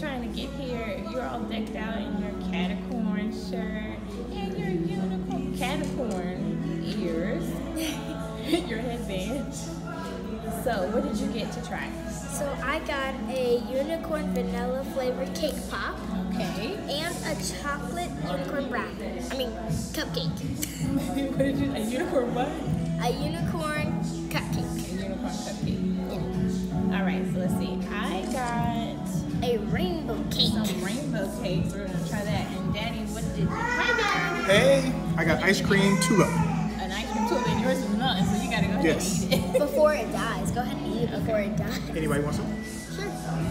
trying to get here. You're all decked out in your catacorn shirt and your unicorn catacorn ears, your headband. So, what did you get to try? So I got a unicorn vanilla flavored cake pop. Okay. And a chocolate unicorn brownie. I mean, cupcake. What did you? A unicorn what? A unicorn cupcake. A unicorn cupcake. Yeah. All right. So let's see. I got a rainbow cake. Some rainbow cakes. We're gonna try that. And Daddy, what did you? Hi, Daddy. Hey, I got ice cream tulip. An ice cream tulip, and yours is none, so you gotta go ahead and eat it. Before it dies. Go ahead and eat it before it dies. Anybody want some? Sure.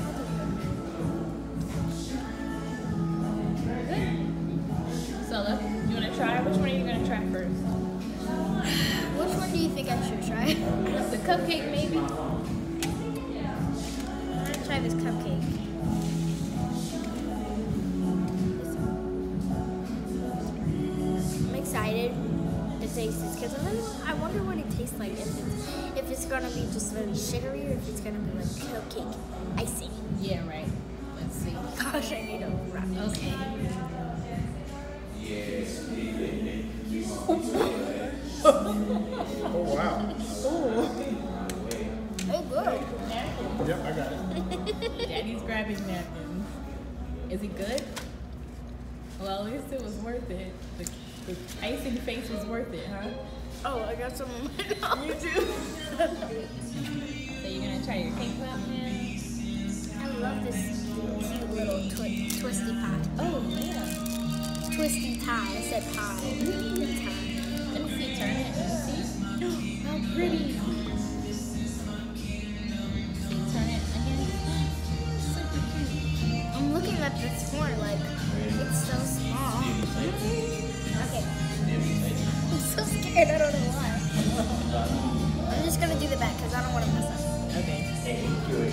So, look, you want to try? Which one are you going to try first? Which one do you think I should try? The cupcake, maybe? I'm going to try this cupcake. I'm excited to taste this because I wonder what it tastes like. If it's going to be just really sugary or if it's going to be like cupcake icing. Yeah, right. Let's see. Gosh, I need a wrap. Okay. Oh, wow. Hey, good. Yep, I got it. Daddy's grabbing napkins. Is it good? Well, at least it was worth it. The icing face was worth it, huh? Oh, I got some in my mouth. You do? So you're going to try your cake pop now? I love this cute little twisty pie. Oh, yeah. Twisty tie. I said pie. Let me see. Turn it. Let me see. How pretty. See, turn it again. Super cute. I'm looking at this corner like it's so small. Okay. I'm so scared. I don't know why. I'm just gonna do the back because I don't want to mess up. Okay. Hey, good.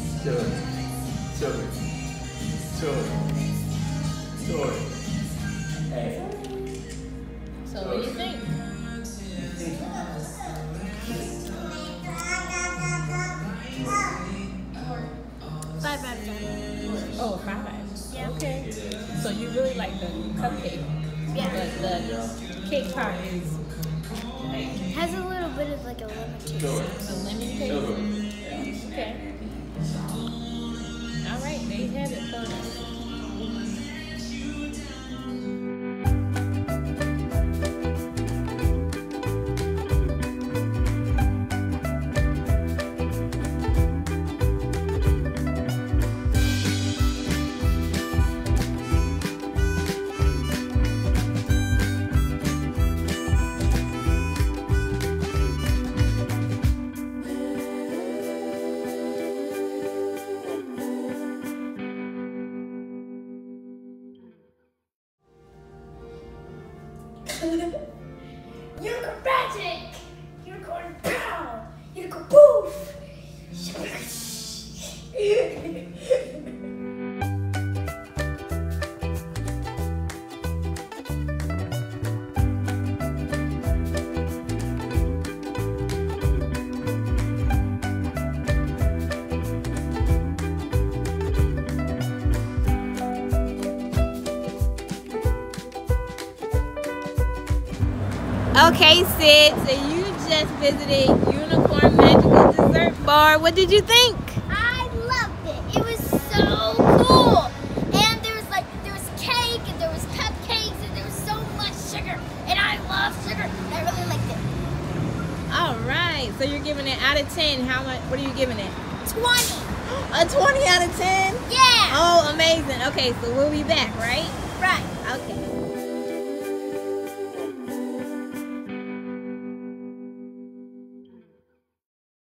Story. Hey. So what do you think? Five out of 10. Oh, 5. Yeah. Okay. So you really like the cupcake? Yeah. The cake pop is Has a little bit of like a lemon taste. a lemon taste. Okay. All right, there you have it, folks. Unicorn magic! Unicorn pow! Unicorn poof! Okay, Sid, so you just visited Unicorn Magical Dessert Bar. What did you think? I loved it. It was so cool. And there was cake and there was cupcakes and there was so much sugar. And I love sugar. And I really liked it. All right, so you're giving it out of 10. How much? What are you giving it? 20. A 20 out of 10? Yeah. Oh, amazing. Okay, so we'll be back, right? Right. Okay.